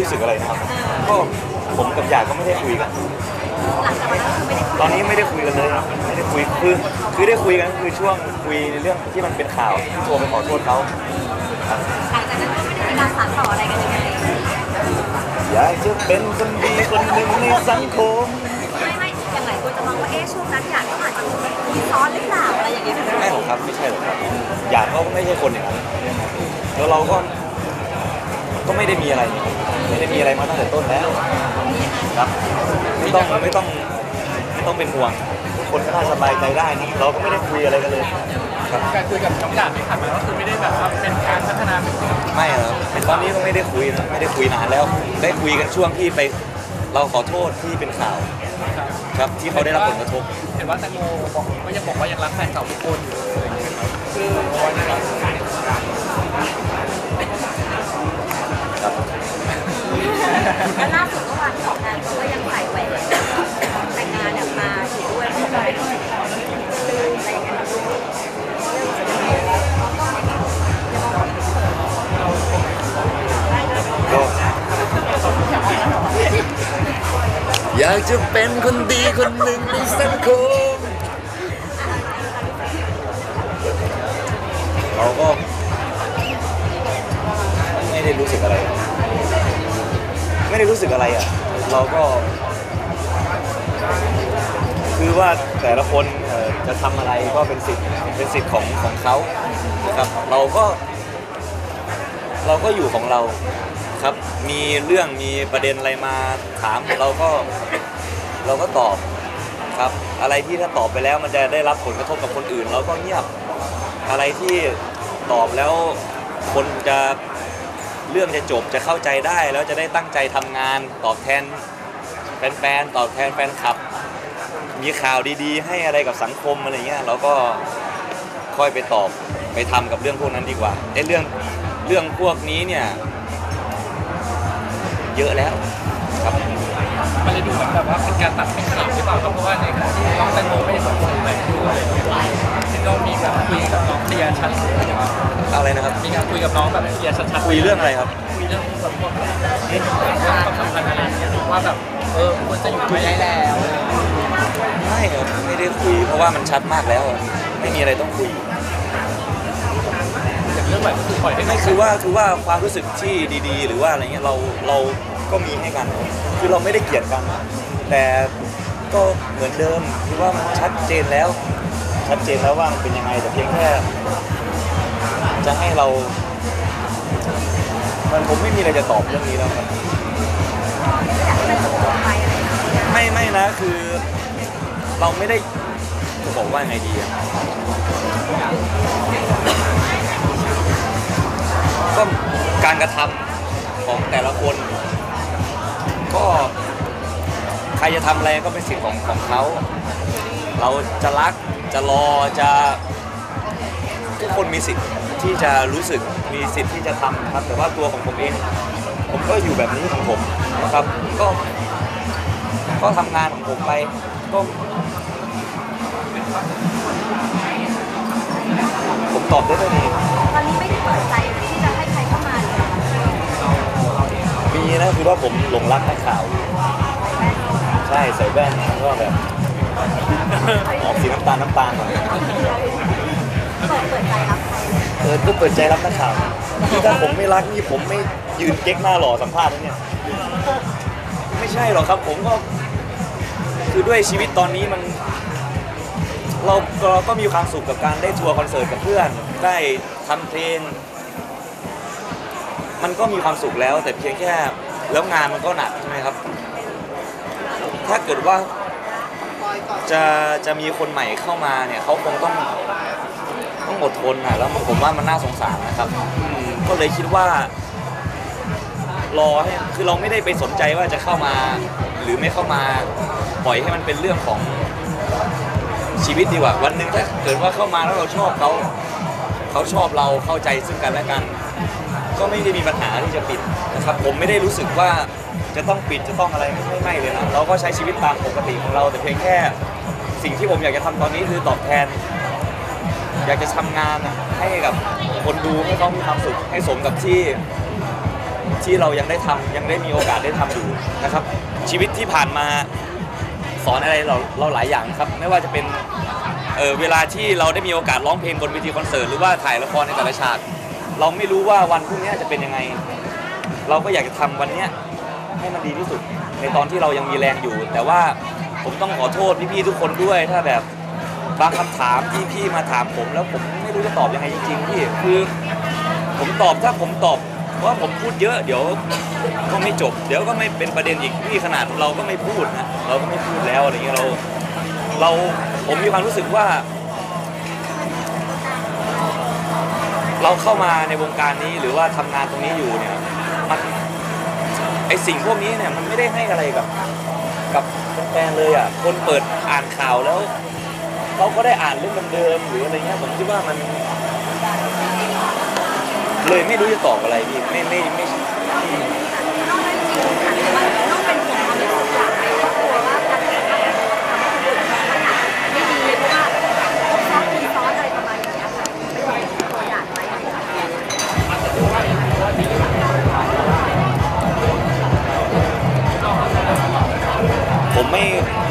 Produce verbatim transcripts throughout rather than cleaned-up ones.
รู้สึกอะไรนะครับก็ผมกับหยาดก็ไม่ได้คุยกันตอนนี้ไม่ได้คุยกันเลยครับไม่ได้คุยคือคือได้คุยกันคือช่วงคุยในเรื่องที่มันเป็นข่าวที่โทรไปขอโทษเขาหลังจากนั้นก็ไม่ได้มีการสานต่ออะไรกันยังไงอยากจะเป็นคนดีคนหนึ่งในสังคมไม่ไม่อย่างไรคุณจะมองว่าเอ๊ะช่วงนั้นหยาดก็อาจจะมีซ้อนหรือเปล่าอะไรอย่างเงี้ยไม่หรอกครับไม่ใช่หรอกครับหยาดเขาก็ไม่ใช่คนอย่างนั้นแล้วเราก็ก็ไม่ได้มีอะไรไม่ได้มีอะไรมาตั้งแต่ต้นแล้วครับไม่ต้องไม่ต้องไม่ต้องเป็นห่วงทุกคนก็น่าสบายใจได้นะเราก็ไม่ได้คุยอะไรกันเลยครับการคุยกับน้องหยาดที่ผ่านมาก็คือไม่ได้แบบว่าเป็นการพัฒนาไม่ครับตอนนี้ก็ไม่ได้คุยนะไม่ได้คุยนานแล้วได้คุยกันช่วงที่ไปเราขอโทษที่เป็นข่าวครับที่เขาได้รับผลกระทบเห็นว่าแตงโมบอกก็ยังบอกว่ายังรักแฟนเก่าทุกคนอยู่คือครับและล่าสุดเมื่อวานที่ออกงานเขาก็ยังใส่แหวนแต่งงานเนี่ยมาอยู่ด้วยเขาบอกว่าเป็นอะไรอย่างเงี้ยอยากจะเป็นคนดีคนหนึ่งในสังคมเราก็ไม่ได้รู้สึกอะไรไม่ได้รู้สึกอะไรอ่ะเราก็คือว่าแต่ละคนจะทำอะไรก็เป็นสิทธิ์เป็นสิทธิ์ของของเขาครับเราก็เราก็อยู่ของเราครับมีเรื่องมีประเด็นอะไรมาถามเราก็เราก็ตอบครับอะไรที่ถ้าตอบไปแล้วมันจะได้รับผลกระทบกับคนอื่นเราก็เงียบอะไรที่ตอบแล้วคนจะเรื่องจะจบจะเข้าใจได้แล้วจะได้ตั้งใจทำงานตอบแทนแฟนๆตอบแทนแฟนคลับมีข่าวดีๆให้อะไรกับสังคมอะไรเงี้ยเราก็ค่อยไปตอบไปทำกับเรื่องพวกนั้นดีกว่าไอ้เรื่องเรื่องพวกนี้เนี่ยเยอะแล้วครับมันเลยดูเหมือนแบบว่าเป็นการตัดให้ขาดหรือเปล่าเพราะว่าในขณะที่น้องแตงโมไม่ได้สนใจอะไรด้วยที่เรามีแบบคุยกับน้องเคลียร์ชัดอะไรนะครับมีการคุยกับน้องแบบเคลียร์ชัดคุยเรื่องอะไรครับคุยเรื่องแบบพวกเรื่องความสัมพันธ์อะไรอย่างเงี้ยว่าแบบเออควรจะอยู่ไม่ได้แล้วไม่ครับไม่ได้คุยเพราะว่ามันชัดมากแล้วไม่มีอะไรต้องคุยอย่างเรื่องแบบคือปล่อยให้ไม่คือว่าคือว่าความรู้สึกที่ดีๆหรือว่าอะไรเงี้ยเราเราก็มีให้กันคือเราไม่ได้เกลียดกันแต่ก็เหมือนเดิมคือว่ามันชัดเจนแล้วชัดเจนแล้วว่ามันเป็นยังไงแต่เพียงแค่จะให้เรามันผมไม่มีอะไรจะตอบเรื่องนี้แล้วครับไม่ไม่นะคือเราไม่ได้จะบอกว่าไงดีอะก็การกระทำของแต่ละคนก็ใครจะทำอะไรก็เป็นสิทธิ์ของของเขาเราจะรักจะรอจะทุกคนมีสิทธิ์ที่จะรู้สึกมีสิทธิ์ที่จะทำครับแต่ว่าตัวของผมเองผมก็อยู่แบบนี้ของผมนะครับก็ก็ทำงานของผมไปก็ผมตอบได้เลยตอนนี้ไม่ได้เปิดใจที่จะให้ใครเข้ามามีนะคือว่าผมหลงรักนักข่าวใช่ใส่แว่นแล้วก็แบบออกสีน้ำตาลน้ำตาลหน่อยเปิดเปิดใจรับเออก็เปิดใจรับนักข่าวที่ถ้าผมไม่รักนี่ผมไม่ยืนเก๊กหน้าหล่อสัมภาษณ์เนี่ยไม่ใช่หรอกครับผมก็คือด้วยชีวิตตอนนี้มันเราเราก็มีความสุขกับการได้ทัวร์คอนเสิร์ตกับเพื่อนได้ทำเพลงมันก็มีความสุขแล้วแต่เพียงแค่แล้วงานมันก็หนักใช่ไหมครับถ้าเกิดว่าจะจะมีคนใหม่เข้ามาเนี่ยเขาคงต้องต้องอดทนนะแล้วผมว่ามันน่าสงสารนะครับก็เลยคิดว่ารอให้คือเราไม่ได้ไปสนใจว่าจะเข้ามาหรือไม่เข้ามาปล่อยให้มันเป็นเรื่องของชีวิตดีกว่าวันหนึ่งถ้าเกิดว่าเข้ามาแล้วเราชอบเขาเขาชอบเราเข้าใจซึ่งกันและกันก็ไม่ได้มีปัญหาที่จะปิดนะครับผมไม่ได้รู้สึกว่าจะต้องปิดจะต้องอะไรไม่ไม่เลยนะเราก็ใช้ชีวิตตามปกติของเราแต่เพียงแค่สิ่งที่ผมอยากจะทำตอนนี้คือตอบแทนอยากจะทำงานให้กับคนดูให้เขามีความสุขให้สมกับที่ที่เรายังได้ทำยังได้มีโอกาสได้ทำอยู่นะครับชีวิตที่ผ่านมาสอนอะไรเราเราหลายอย่างครับไม่ว่าจะเป็นเออเวลาที่เราได้มีโอกาสร้องเพลงบนเวทีคอนเสิร์ตหรือว่าถ่ายละครในแต่ละฉากเราไม่รู้ว่าวันพรุ่งนี้จะเป็นยังไงเราก็อยากจะทำวันนี้ให้มันดีที่สุดในตอนที่เรายังมีแรงอยู่แต่ว่าผมต้องขอโทษพี่ๆทุกคนด้วยถ้าแบบบางคำถามที่พี่มาถามผมแล้วผมไม่รู้จะตอบยังไงจริงๆพี่คือผมตอบถ้าผมตอบว่าผมพูดเยอะเดี๋ยวก็ไม่จบเดี๋ยวก็ไม่เป็นประเด็นอีกพี่ขนาดเราก็ไม่พูดนะเราก็ไม่พูดแล้วอะไรเงี้ยเราเราผมมีความรู้สึกว่า เราเข้ามาในวงการนี้หรือว่าทำงานตรงนี้อยู่เนี่ยมันไอสิ่งพวกนี้เนี่ยมันไม่ได้ให้อะไรกับกับแฟนเลยอ่ะคนเปิดอ่านข่าวแล้วเขาก็ได้อ่านเรื่องเดิมๆหรืออะไรเงี้ยผมคิดว่ามันเลยไม่รู้จะตอบอะไรพี่ไม่ไม่ไม่ต้องเป็นห่วงความรู้สึกจากในครอบครัวว่าการทำงานไม่ดีเพราะว่าซอสมีซอสอะไรประมาณอย่างเงี้ยค่ะไม่ได้ตัวอย่างไรผมไม่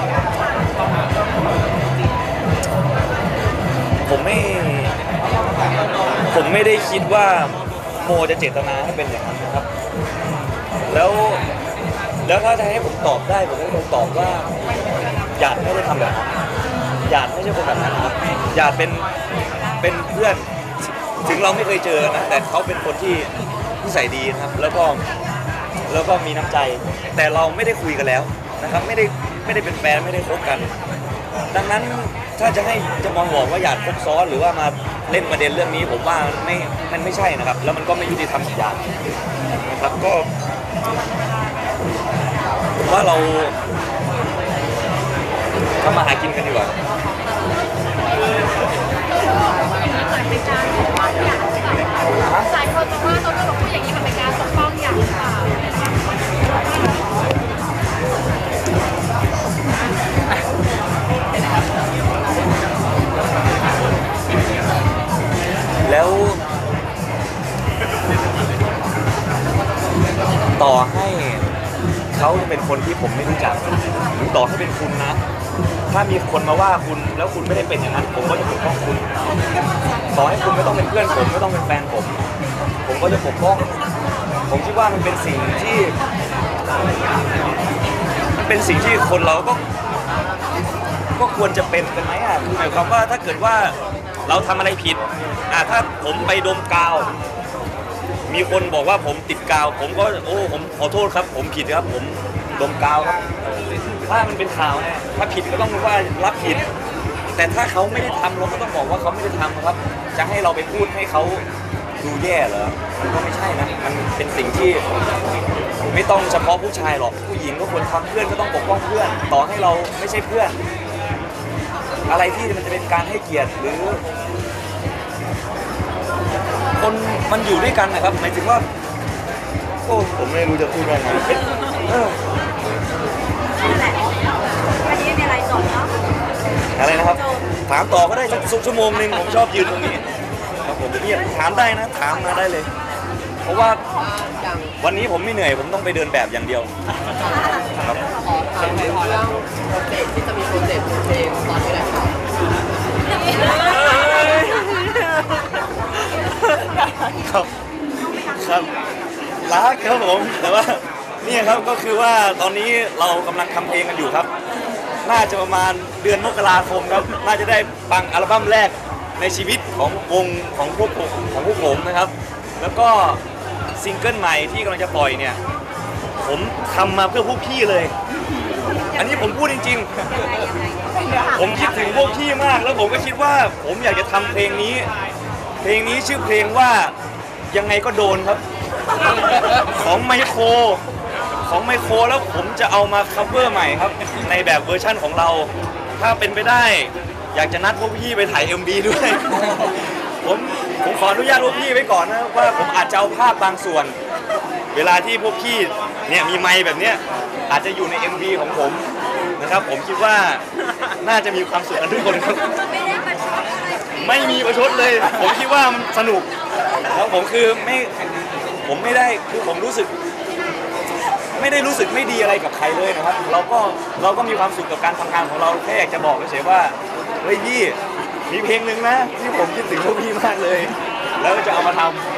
ผมไม่ผมไม่ได้คิดว่าโมจะเจตนาให้เป็นอย่างนั้นนะครับแล้วแล้วถ้าจะให้ผมตอบได้ผมก็คงตอบว่าหยาดไม่ได้ทำแบบนั้นหยาดไม่ใช่คนแบบนั้นครับหยาดเป็นเป็นเพื่อนถึงเราไม่เคยเจอนะแต่เขาเป็นคนที่นิสัยดีนะครับแล้วก็แล้วก็มีน้ำใจแต่เราไม่ได้คุยกันแล้วนะครับไม่ได้ไม่ได้เป็นแฟนไม่ได้คบกันดังนั้นถ้าจะให้จะมองบอกว่าหยาดคบซ้อนหรือว่ามาเล่นประเด็นเรื่องนี้ผมว่ามันไม่มันไม่ใช่นะครับแล้วมันก็ไม่ยุติธรรมกับหยาดนะครับก็ผมว่าเราทำมาหากินกันดีกว่าหลายคนบอกว่าเขาจะบอกพูดอย่างนี้มันเป็นการปกป้องอย่างหรือเปล่าแล้วต่อให้เขาจะเป็นคนที่ผมไม่รู้จักหรือต่อให้เป็นคุณนะถ้ามีคนมาว่าคุณแล้วคุณไม่ได้เป็นอย่างนั้นผมก็จะปกป้องคุณต่อให้คุณไม่ต้องเป็นเพื่อนผมไม่ต้องเป็นแฟนผมผมก็จะปกป้องผมคิดว่ามันเป็นสิ่งที่มันเป็นสิ่งที่คนเราก็ก็ควรจะเป็นกันไหมอ่ะคือหมายความว่าถ้าเกิดว่าเราทำอะไรผิดอ่ะถ้าผมไปดมกาวมีคนบอกว่าผมติดกาวผมก็โอ้ผมขอโทษครับผมผิดครับผมดมกาวครับถ้ามันเป็นข่าวนะถ้าผิดก็ต้องว่ารับผิดแต่ถ้าเขาไม่ได้ทำเราก็ต้องบอกว่าเขาไม่ได้ทำครับจะให้เราไปพูดให้เขาดูแย่เหรอมันก็ไม่ใช่นะมันเป็นสิ่งที่ไม่ต้องเฉพาะผู้ชายหรอกผู้หญิงก็ควรทำเพื่อนก็ต้องปกป้องเพื่อนต่อให้เราไม่ใช่เพื่อนอะไรที่มันจะเป็นการให้เกียรติหรือคนมันอยู่ด้วยกันนะครับหมายถึงว่าโอ้ผมไม่รู้จะพูดว่าไงเออนั่นแหละวันนี้มีอะไรจบเนาะอะไรนะครับถามต่อก็ได้สักชั่วโมงนึงผมชอบยืนตรงนี้ครับผมเงียบถามได้นะถามมาได้เลย เพราะว่าวันนี้ผมไม่เหนื่อยผมต้องไปเดินแบบอย่างเดียวครับขอถามในเรื่องโปรเจกต์ที่จะมีโปรเจกต์เพลงตอนนี้แหละครับครับครับรักครับผมแต่ว่านี่ครับก็คือว่าตอนนี้เรากำลังทำเพลงกันอยู่ครับน่าจะประมาณเดือนมกราคมครับน่าจะได้ฟังอัลบั้มแรกในชีวิตของวงของพวกผมของพวกผมนะครับแล้วก็ซิงเกิลใหม่ที่กำลังจะปล่อยเนี่ยผมทำมาเพื่อพวกพี่เลยอันนี้ผมพูดจริงๆผมคิดถึงพวกพี่มากแล้วผมก็คิดว่าผมอยากจะทำเพลงนี้เพลงนี้ชื่อเพลงว่ายังไงก็โดนครับของไมโครของไมโครแล้วผมจะเอามาคัฟเวอร์ใหม่ครับในแบบเวอร์ชั่นของเราถ้าเป็นไปได้อยากจะนัดพวกพี่ไปถ่าย เอ็ม วี ด้วยผมผมขออนุญาตพวกพี่ไว้ก่อนนะว่าผมอาจจะเอาภาพบางส่วนเวลาที่พวกพี่เนี่ยมีไมค์แบบเนี้ยอาจจะอยู่ใน เอ็ม วี ของผมนะครับผมคิดว่าน่าจะมีความสุขกันทุกคนครับไม่มีประชดเลยผมคิดว่ามันสนุกแล้วผมคือไม่ผมไม่ได้คือผมรู้สึก ไม่ได้รู้สึกไม่ดีอะไรกับใครเลยนะครับ เราก็เราก็มีความสุขกับการทำงานของเราแค่อยากจะบอกเฉยๆว่าเฮ้ยพี่มีเพลงหนึ่งนะที่ผมคิดถึงพวกพี่มากเลย แล้วจะเอามาทำ